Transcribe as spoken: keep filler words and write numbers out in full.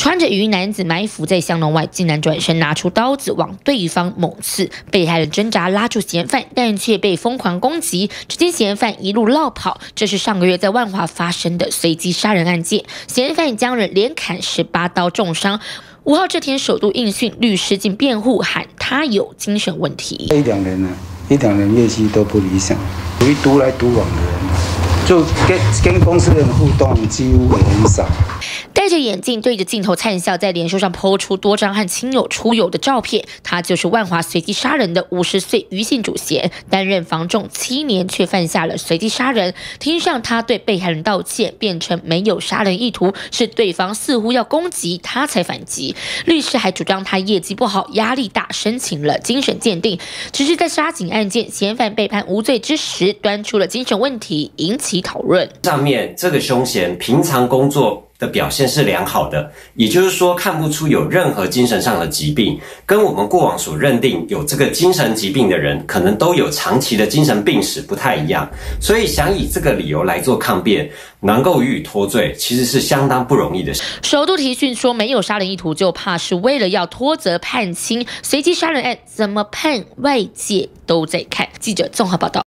穿着雨衣男子埋伏在巷弄外，竟然转身拿出刀子往对方猛刺，被害人挣扎拉住嫌犯，但却被疯狂攻击。只见嫌犯一路落跑。这是上个月在万华发生的随机杀人案件，嫌犯将人连砍十八刀重伤。五号这天首度应讯，律师竟辩护喊他有精神问题。 一两年呢，一两年业绩都不理想，属于独来独往的人，就跟跟公司人互动几乎也很少。 戴着眼镜对着镜头灿笑，在脸书上po出多张和亲友出游的照片。他就是万华随机杀人的五十岁余姓主嫌，担任房仲七年，却犯下了随机杀人。听上他对被害人道歉，变成没有杀人意图，是对方似乎要攻击他才反击。律师还主张他业绩不好，压力大，申请了精神鉴定。只是在杀警案件，嫌犯被判无罪之时，端出了精神问题，引起讨论。 上面这个凶嫌平常工作的表现是良好的，也就是说看不出有任何精神上的疾病，跟我们过往所认定有这个精神疾病的人，可能都有长期的精神病史不太一样，所以想以这个理由来做抗辩，能够予以脱罪，其实是相当不容易的事。 首度提讯说没有杀人意图，就怕是为了要脱责判轻。随机杀人案怎么判，外界都在看。记者综合报道。